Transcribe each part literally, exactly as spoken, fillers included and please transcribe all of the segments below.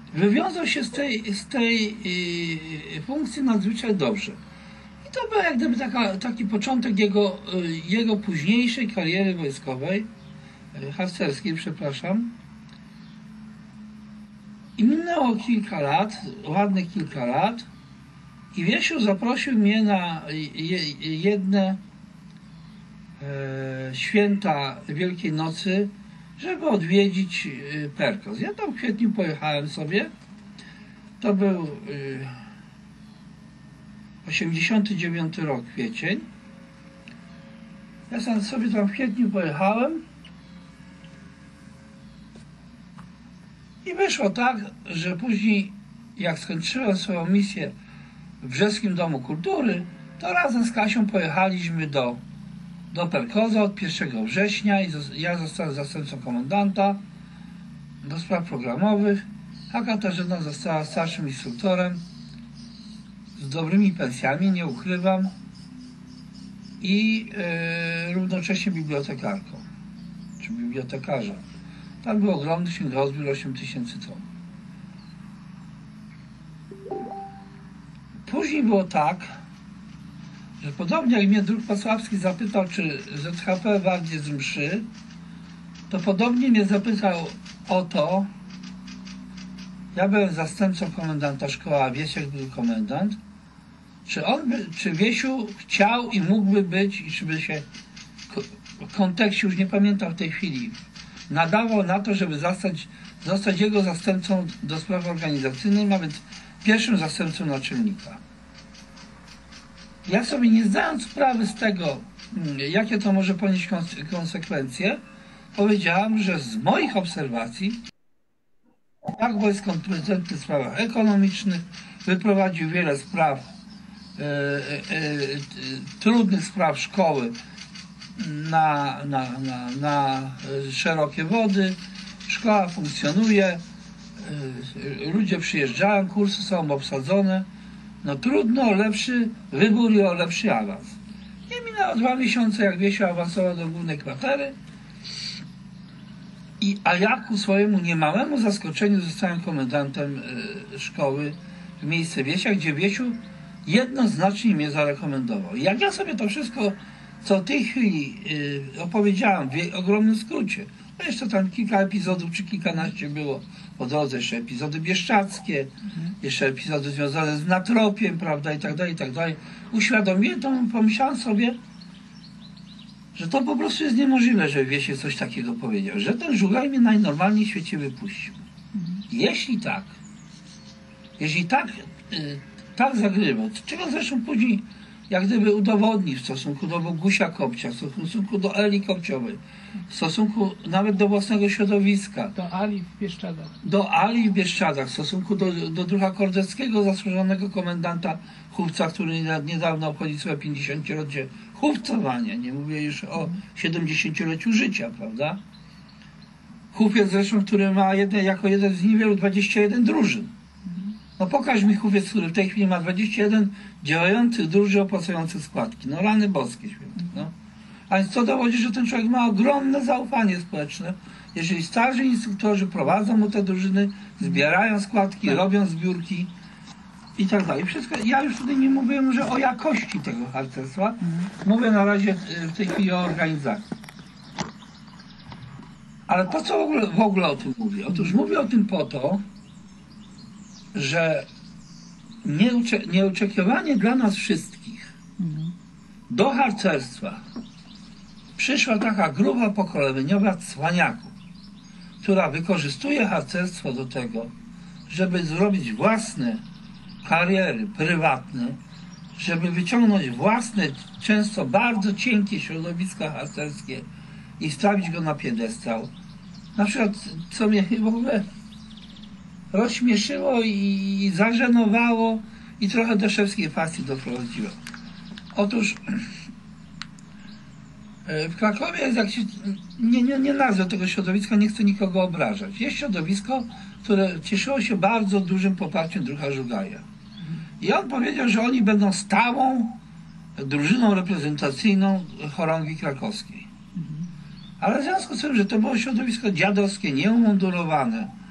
wywiązał się z tej, z tej yy, funkcji nadzwyczaj dobrze. I to był jak gdyby taka, taki początek jego, yy, jego późniejszej kariery wojskowej, yy, harcerskiej, przepraszam. I minęło kilka lat, ładnych kilka lat, i Wiesiu zaprosił mnie na jedne e, święta Wielkiej Nocy, żeby odwiedzić Perkos. Ja tam w kwietniu pojechałem sobie. To był e, osiemdziesiąty dziewiąty rok, kwiecień. Ja sam sobie tam w kwietniu pojechałem i wyszło tak, że później, jak skończyłem swoją misję w Brzeskim Domu Kultury, to razem z Kasią pojechaliśmy do, do Perkoza od pierwszego września i ja zostałem zastępcą komendanta do spraw programowych, a Katarzyna została starszym instruktorem z dobrymi pensjami, nie ukrywam, i yy, równocześnie bibliotekarką, czy bibliotekarzem. Tam był ogromny księgozbiór, osiem tysięcy ton. Później było tak, że podobnie jak mnie druk Pasławski zapytał, czy Z H P Wart jest z mszy, to podobnie mnie zapytał o to, ja byłem zastępcą komendanta szkoły, a Wiesiek był komendant, czy on by, czy Wiesiu chciał i mógłby być, i czy by się w kontekście, już nie pamiętam w tej chwili, nadawał na to, żeby zostać, zostać jego zastępcą do spraw organizacyjnych, a więc pierwszym zastępcą naczelnika. Ja sobie, nie zdając sprawy z tego, jakie to może ponieść konsekwencje, powiedziałam, że z moich obserwacji, tak, bo jest kompetentny w sprawach ekonomicznych, wyprowadził wiele spraw, e, e, e, trudnych spraw szkoły na, na, na, na szerokie wody, szkoła funkcjonuje, ludzie przyjeżdżają, kursy są obsadzone. No trudno o lepszy wybór i o lepszy awans. I minęło dwa miesiące, jak Wiesiu awansował do głównej kwatery. I, a ja ku swojemu niemałemu zaskoczeniu zostałem komendantem y, szkoły w miejsce Wiesia, gdzie Wiesiu jednoznacznie mnie zarekomendował. I jak ja sobie to wszystko, co w tej chwili y, opowiedziałem w ogromnym skrócie, no jeszcze tam kilka epizodów, czy kilkanaście było po drodze, jeszcze epizody bieszczackie, mhm. jeszcze epizody związane z natropiem, prawda, i tak dalej, i tak dalej. Uświadomiłem to, pomyślałem sobie, że to po prostu jest niemożliwe, że Wiesiek coś takiego powiedział, że ten Żugaj mnie najnormalniej w świecie wypuścił. Mhm. Jeśli tak, jeśli tak, y, tak zagrywał, czego zresztą później jak gdyby udowodni w stosunku do Bogusia Kopcia, w stosunku do Eli Kopciowej, w stosunku nawet do własnego środowiska. Do Ali w Bieszczadach. Do Ali w Bieszczadach, w stosunku do, do Drucha Kordeckiego, zasłużonego komendanta Chówca, który niedawno obchodzi swoje pięćdziesięciolecie chówcowania. Nie mówię już o siedemdziesięcioleciu życia, prawda? Chówiec zresztą, który ma jeden, jako jeden z niewielu dwadzieścia jeden drużyn. No pokaż mi chówiec, który w tej chwili ma dwadzieścia jeden działających drużyn opłacających składki. No rany boskie święte. No. A więc to dowodzi, że ten człowiek ma ogromne zaufanie społeczne. Jeżeli starzy instruktorzy prowadzą mu te drużyny, zbierają składki, robią zbiórki i tak dalej. Wszystko, ja już tutaj nie mówię może o jakości tego harcerstwa. Mówię na razie w tej chwili o organizacji. Ale po co w ogóle, w ogóle o tym mówię? Otóż mówię o tym po to, że nieoczekiwanie dla nas wszystkich do harcerstwa przyszła taka grupa pokoleniowa cwaniaków, która wykorzystuje harcerstwo do tego, żeby zrobić własne kariery prywatne, żeby wyciągnąć własne, często bardzo cienkie środowiska harcerskie i stawić go na piedestał. Na przykład, co mnie w ogóle rozśmieszyło i zażenowało i trochę do szewskiej fascji doprowadziło. Otóż w Krakowie jest, jak się, nie, nie, nie nazwę tego środowiska, nie chcę nikogo obrażać. Jest środowisko, które cieszyło się bardzo dużym poparciem Drucha Żugaja. I on powiedział, że oni będą stałą drużyną reprezentacyjną chorągwi krakowskiej. Ale w związku z tym, że to było środowisko dziadowskie, nieumundurowane,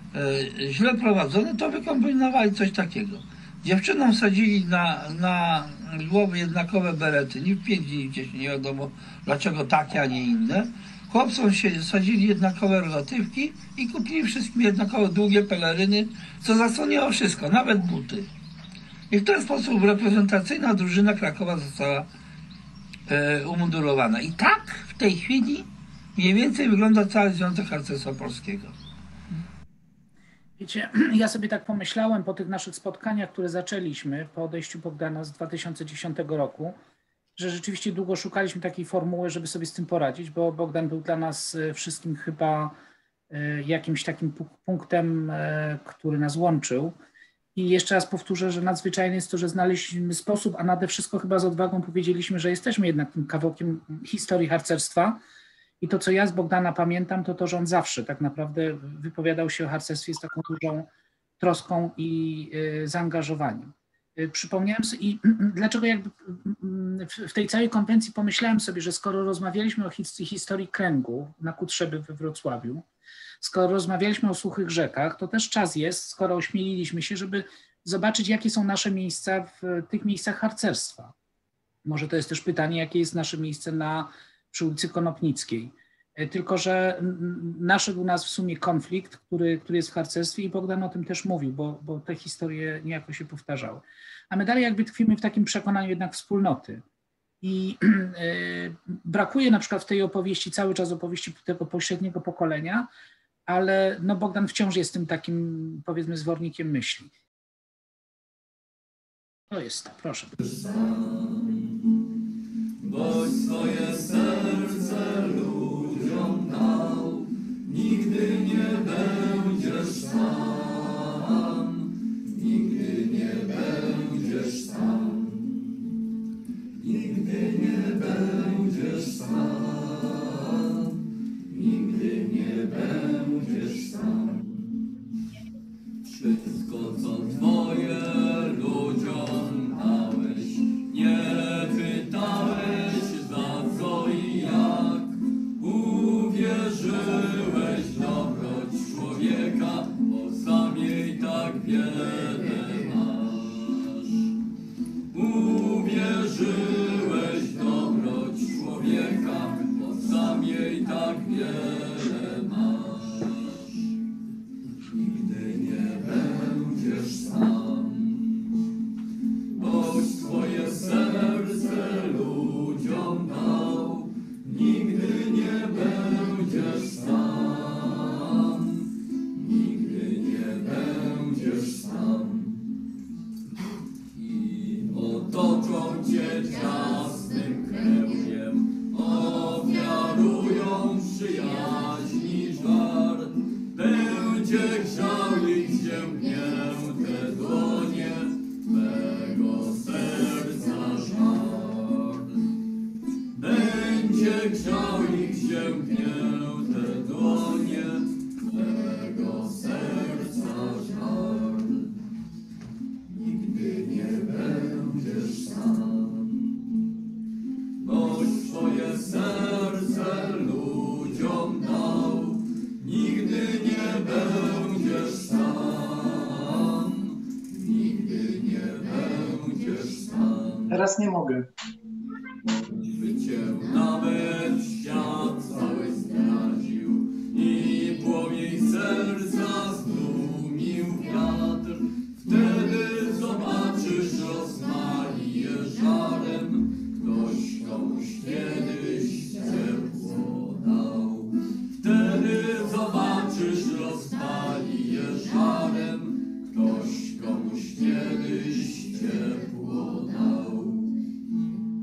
e, źle prowadzone, to wykombinowali coś takiego. Dziewczynom sadzili na, na głowy jednakowe berety, ni w pięć, ni w dziesięć, nie wiadomo dlaczego takie, a nie inne. Chłopcom się sadzili jednakowe relatywki i kupili wszystkim jednakowe długie peleryny, co zasłoniło wszystko, nawet buty. I w ten sposób reprezentacyjna drużyna Krakowa została e, umundurowana. I tak w tej chwili mniej więcej wygląda cały Związek Harcerstwa Polskiego. Wiecie, ja sobie tak pomyślałem po tych naszych spotkaniach, które zaczęliśmy po odejściu Bogdana z dwa tysiące dziesiątego roku, że rzeczywiście długo szukaliśmy takiej formuły, żeby sobie z tym poradzić, bo Bogdan był dla nas wszystkim chyba jakimś takim punktem, który nas łączył. I jeszcze raz powtórzę, że nadzwyczajne jest to, że znaleźliśmy sposób, a nade wszystko chyba z odwagą powiedzieliśmy, że jesteśmy jednak tym kawałkiem historii harcerstwa. I to, co ja z Bogdana pamiętam, to to, że on zawsze tak naprawdę wypowiadał się o harcerstwie z taką dużą troską i zaangażowaniem. Przypomniałem sobie, i dlaczego jakby w tej całej konwencji pomyślałem sobie, że skoro rozmawialiśmy o historii kręgu na Kutrzeby we Wrocławiu, skoro rozmawialiśmy o suchych rzekach, to też czas jest, skoro ośmieliliśmy się, żeby zobaczyć, jakie są nasze miejsca w tych miejscach harcerstwa. Może to jest też pytanie, jakie jest nasze miejsce na, przy ulicy Konopnickiej. Tylko że naszedł nas w sumie konflikt, który, który jest w harcerstwie i Bogdan o tym też mówił, bo, bo te historie niejako się powtarzały. A my dalej jakby tkwimy w takim przekonaniu jednak wspólnoty. I yy, brakuje na przykład w tej opowieści cały czas opowieści tego pośredniego pokolenia, ale no Bogdan wciąż jest tym takim, powiedzmy, zwornikiem myśli. To jest to, proszę. Boś swoje serce ludziom dał, nigdy nie będziesz sam, nigdy nie będziesz sam, nigdy nie będziesz sam, nigdy nie będziesz sam. Wszystko, co twoje ludziom dałeś, nie pytałeś za co i jak, uwierzyłeś w dobroć człowieka, bo sam jej tak wiele masz. Uwierzyłeś w dobroć człowieka, bo sam jej tak wiele masz. Nigdy nie będziesz sam, boś swoje serce ludziom dał, nigdy nie będziesz sam, nigdy nie będziesz sam. I otoczą cię ciasnym kręgiem, ofiarują przyjaźni żar, będzie grzał ich ziemnięte dłonie twego serca żar. Będzie grzał ich ziemnięte dłonie twego serca żar. Nigdy nie będziesz sam, boś swoje serce ludziom dał, nigdy nie będziesz sam, nigdy nie będziesz sam. Teraz nie mogę. By cię nawet świat cały zdradził i płomień serca zdumił wiatr, wtedy zobaczysz, rozmali je żarem, ktoś komuś kiedyś ciepło dał. Wtedy zobaczysz, rozpali je żarem, ktoś komuś kiedyś ciepło dał.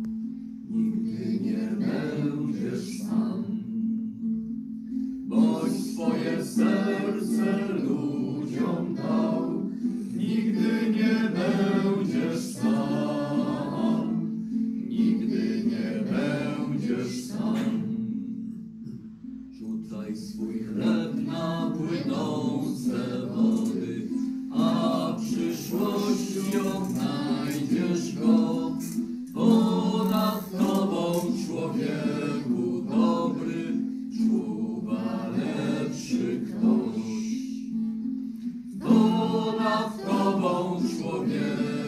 sobie.